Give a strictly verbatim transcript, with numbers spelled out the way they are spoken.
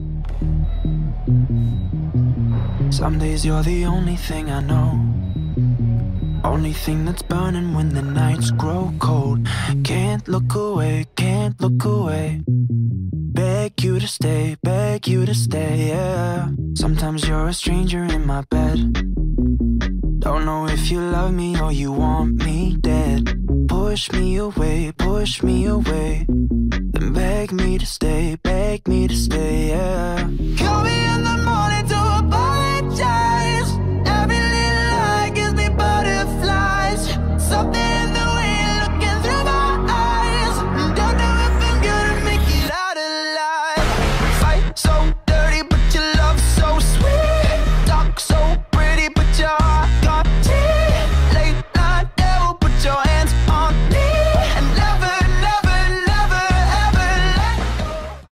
Some days you're the only thing I know, only thing that's burning when the nights grow cold. Can't look away, can't look away. Beg you to stay, beg you to stay, yeah. Sometimes you're a stranger in my bed. Don't know if you love me or you want me dead. Push me away, push me away. Then beg me to stay, beg me to stay, yeah. Call me